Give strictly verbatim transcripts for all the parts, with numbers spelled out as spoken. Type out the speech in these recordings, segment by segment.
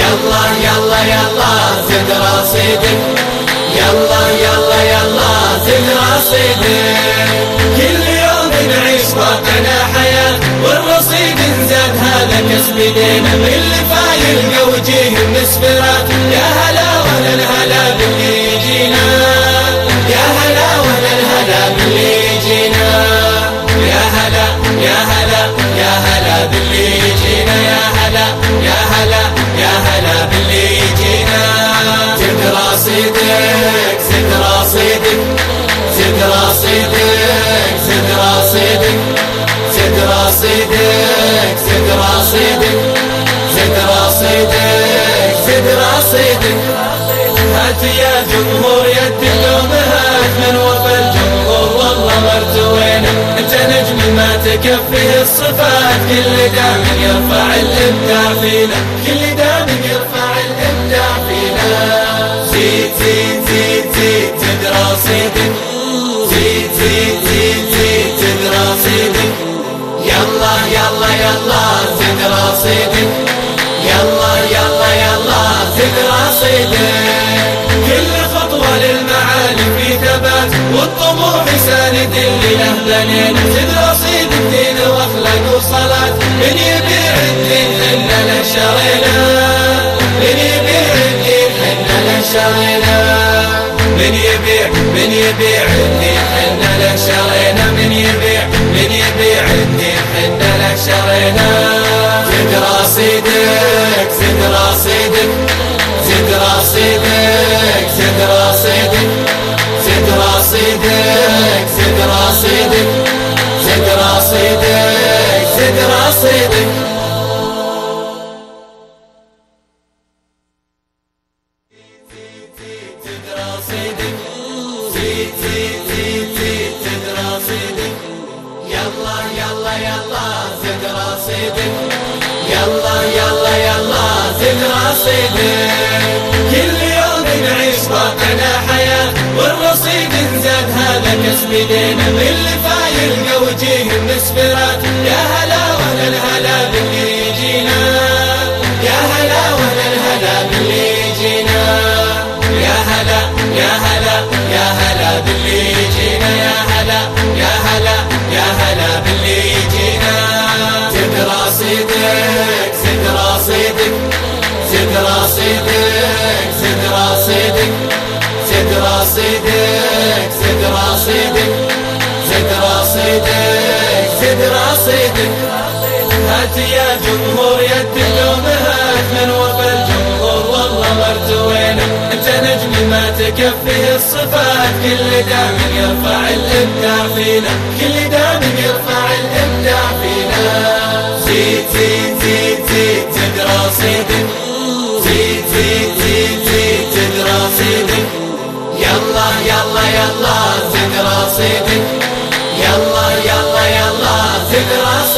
يلا يلا يلا زد رصيدك، يلا يلا يلا زد رصيدك. كل يوم نعيش واقعنا حياة والرصيد نزاد، هذا كسب ايدينا من اللي فايلقى وجيهم مسفرات. يا هلا وهلا الهلا باللي يجينا، يا هلا وهلا الهلا باللي يجينا، يا هلا يا هلا يا هلا باللي يجينا، يا هلا يا هلا يا هلا باللي يجينا. زد رصيدك زد رصيدك زد رصيدك زد رصيدك زد رصيدك زد رصيدك زد رصيدك زد رصيدك. هات يا جمهور يد اللوم هات من وفى الجمهور والله مرتوينا. انت نجم ما تكفيه الصفات، كل دام يرفع الابداع فينا، كل دام يرفع الابداع فينا. زيد زيد زيد زيد زد رصيدك، زيد زيد زيد زيد زد رصيدك. يلا يلا يلا زد رصيدك، يلا يلا يلا زد رصيدك. كل خطوة للمعالي في ثبات والطموح ساند اللي له بنينا. زد رصيدك دين واخلاق وصلاة، من يبيع الدين حنا له شرينا، من يبيع الدين حنا له شرينا، من يبيع من يبيع الدين حنا له شرينا، من يبيع من يبيع الدين حنا له شرينا. زد رصيدك زد رصيدك زد رصيدك زد رصيدك زد رصيدك زد رصيدك زد رصيدك زد رصيدك. زد رصيدك زيد زيد زيد زيد زد رصيدك. يلا يلا يلا زد رصيدك، يلا يلا يلا زد رصيدك. كل يوم نعيش واقعنا حياة والرصيد نزاد، هذا كسب ايدينا من اللي فايلقى وجيهم مسفرات. يا هلا وهلا الهلا باللي يجينا، يا هلا وهلا الهلا باللي يجينا، يا هلا يا هلا يا هلا باللي يجينا، يا هلا يا هلا يا هلا باللي يجينا. زد رصيدك زد رصيدك زد رصيدك زد رصيدك زد رصيدك زد رصيدك زد رصيدك زد رصيدك. هات يا جمهور يد اللوم هات من وفى الجمهور والله مرتوينا. انت نجم ما تكفيه الصفات، كل دام يرفع الابداع فينا، كل دام يرفع الابداع فينا. زيد زيد زيد زيد زد رصيدك، زيد زيد زيد زيد زد رصيدك. يلا يلا يلا زد رصيدك، يلا يلا يلا زد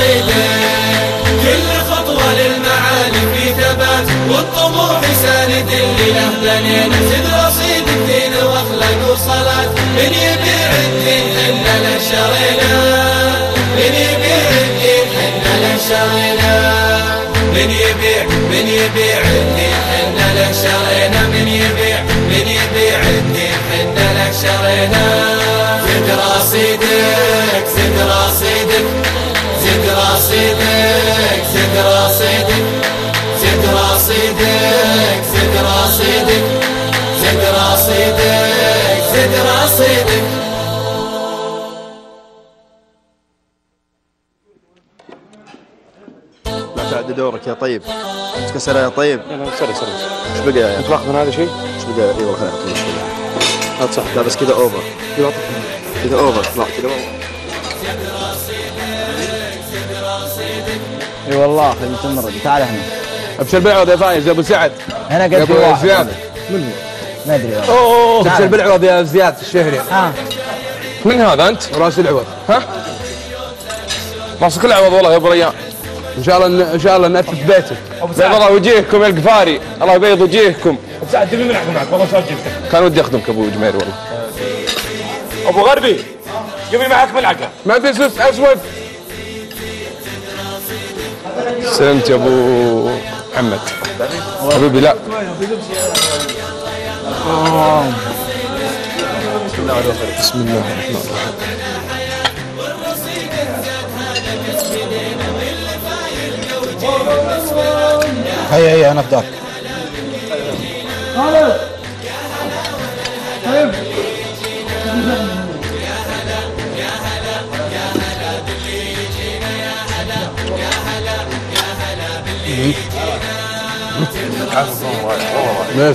رصيدك. كل خطوة للمعالي في ثبات والطموح ساند اللي له بنينا. زد رصيدك دين واخلاق وصلاة، من يبيع الدين حنا له شرينا، من يبيع الدين حنا له شرينا، من يبيع من يبيع الدين حنا له شرينا، من يبيع من يبيع الدين حنا له شرينا. زد رصيدك زد رصيدك زد رصيدك زد رصيدك زد رصيدك زد رصيدك زد رصيدك زد رصيدك. لا تعد دورك يا طيب، تكسر يا طيب. لا لا سري سري. ايش بقى يا انت واخذ من هذا شيء؟ ايش بقى؟ اي والله خليني اعطيك شوي. هات صح. لا بس كذا اوفر، كذا اعطيك كذا اوفر، لا كذا اوفر. اي والله خلينا نتمرد. تعال هنا. ابشر بالعوض يا فايز يا ابو سعد. هنا قد في واحد زياد. من هو؟ ما ادري والله. اوه ابشر بالعوض يا زياد الشهري. ها من هذا انت؟ راس العوض. ها؟ راسك العوض والله يا ابو ريان. ان شاء الله ان شاء الله نأتي في بيتك. بيض الله وجيهكم يا القفاري، الله يبيض وجيهكم. ابو سعد تبي من معك والله سجلتك. كان ودي اخدمك ابو جمير والله. ابو غربي جيب لي معك ملعقه. ما في سوس اسود. سلمت يا ابو محمد حبيبي لا بسم الله الرحمن الرحيم. هيا هيا انا بداك. ماشي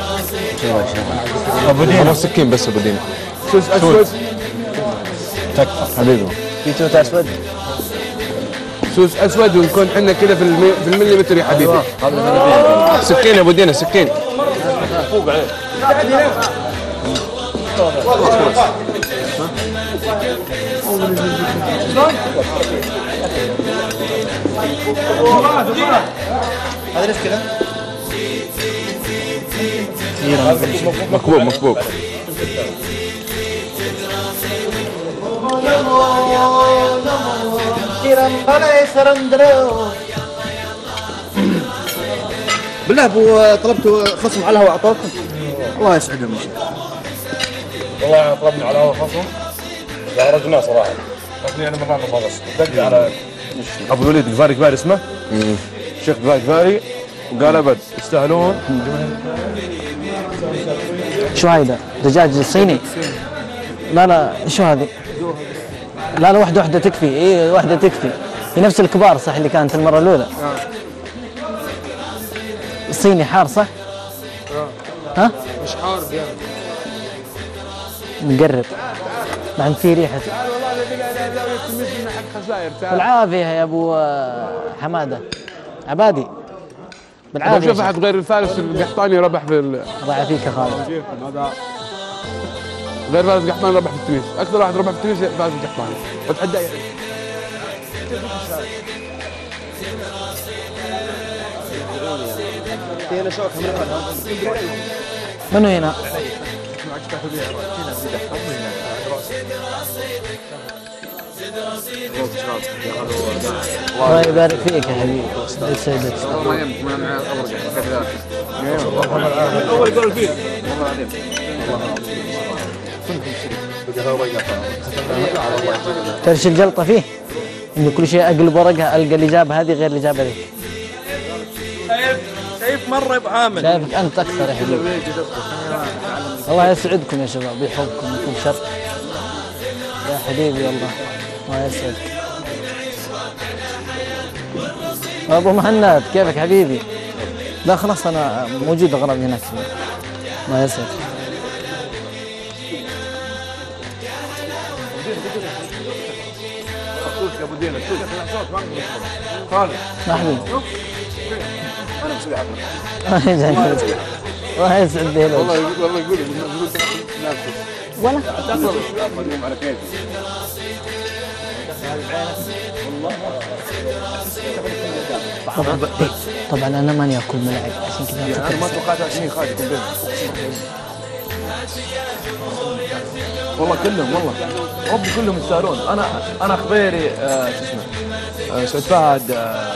ابو دينا سكين بس ابو دينا سوس اسود تكفى حبيبي في توت اسود. سوس اسود ونكون احنا كده في المي... في المليمتر يا حبيبي. سكين يا ابو دينا سكين فوق عليه. هذا ليش كذا؟ مكبوب مكبوب. بالله ابو طلبتوا خصم على الهواء اعطوكم؟ الله يسعدهم. والله طلبنا على هذا خصم زهرجناه صراحه لكن يعني مرات ما بس دق على ابو الوليد الغفاري كباري اسمه الشيخ الغفاري كباري وقال ابد يستاهلون. شو هيدا؟ دجاج صيني؟ لا لا شو هذه؟ لا لا واحدة واحدة تكفي، اي واحدة تكفي. هي نفس الكبار صح اللي كانت المرة الأولى. الصيني حار صح؟ ها؟ مش حار يعني. مقرب. بعد في ريحة. والله الذي لا اله الا هو يتمد حق خسائر. بالعافية يا ابو حمادة. عبادي. بالعافية. شوف احد غير الفارس القحطاني ربح في ال... الله يعافيك يا خالد. غير فارس القحطاني ربح في التونس، اكثر واحد ربح في التونس فارس القحطاني. وتحدى يعني. منو هنا؟ الله يبارك فيك يا حبيبي. يسعدك. ما يمك ما معاه اورقه كذا. اول يقول الفيل تعرف الجلطة فيه؟ إنه كل شيء أقلب ورقها ألقى الإجابة هذه غير الإجابة ذيك. شايف شايف مره يا ابو حامد. شايفك أنت أكثر يا حبيبي. الله يسعدكم يا شباب ويحفظكم ويكون شر. يا حبيبي والله الله يسعدك. أبو مهند كيفك حبيبي؟ لا خلاص أنا موجود أغراض هناك. الله يسعدك. يا ابو دينا خالد يا حبيبي. الله يسعد ذيلك. والله والله يقول ولا على كيف طبعا انا ماني اكل ملعب عشان كذا انا ما توقعت عشان خالد يكون بينهم والله كلهم والله ربي كلهم يستاهلون. انا انا خبيري آه شو اسمه آه سعد فهد آه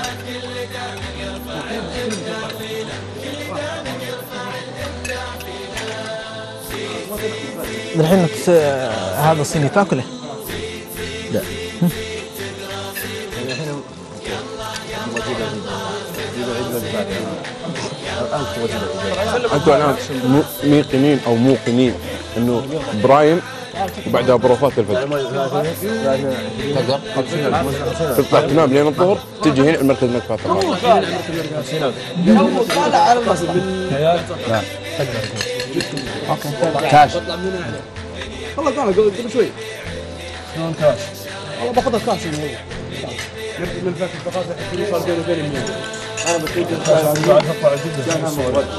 الحين هذا الصيني تاكله؟ لا. انتم الان موقنين او موقنين انه برايم وبعدها بروفات الفجر تطلع تنام لين الظهر تجي هنا المركز المدفع اوكي كاش. والله قال قبل شوي. شلون كاش؟ والله باخذها كاش من من فك الثقافه اللي صار بيني وبين المية. انا بتيجي بعد اطلع جدا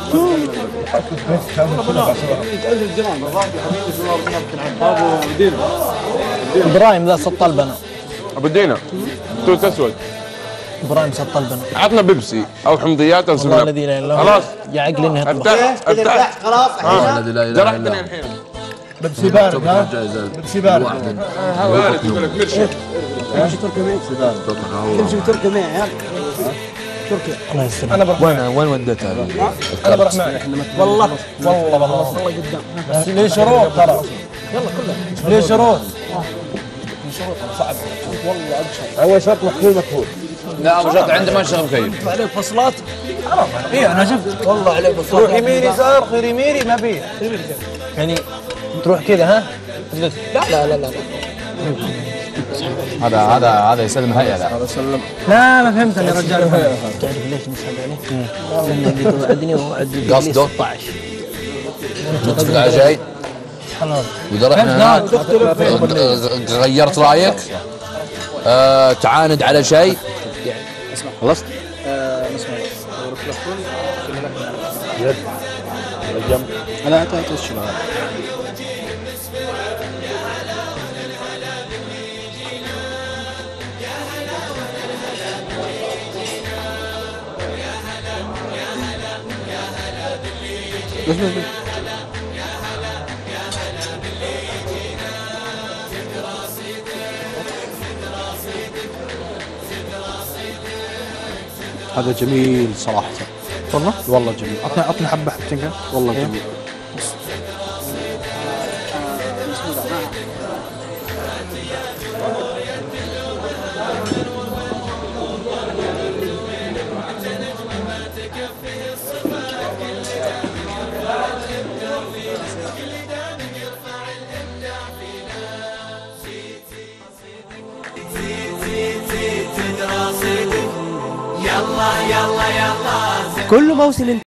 ابو دينا ابراهيم ذا سطل بنا. ابو دينا توت اسود. ابراهيم سطل بنا. عطنا بيبسي او حمضيات او والله سبناب. الذي لا اله الا هو. خلاص يا عقلي اني اطلع. افتح افتح خلاص الذي لا اله الا جرحتني الله. الحين. بيبسي بارد ها؟ بيبسي بارد. بارد يقول لك مرشد. تمشي تركمي تمشي تركمي يا تركيا. الله يسلمك. انا بروح وين وين وديتها؟ انا بروح معك. والله والله والله والله قدام. بس ليه شروط ترى. يلا كله. ليه شروط؟ صعب والله ابشر. اول شرط محمول مكفول. لا ابو شرط عنده ما يشتغل مكيف. عليه فصلات. اي انا شفت والله عليه فصلات. روح يمين يسار خير يميني ما فيه. يعني تروح كذا ها؟ لا لا لا لا. هذا هذا هذا يسلم هيا لا. لا ما فهمت يا رجال. تعرف ليش نسحب عليه؟ لأنه اللي توعدني ووعد قصده ستة عشر. تتفق على شيء؟ واذا رحنا غيرت رايك آه تعاند على شيء خلصت؟ يد الجنب. انا اعطيت الشباب. بس بس بس هذا جميل صراحة. والله؟ والله جميل. عطني عطني حبة حبتين كده. والله جميل. يلا يلا يلا كل موسم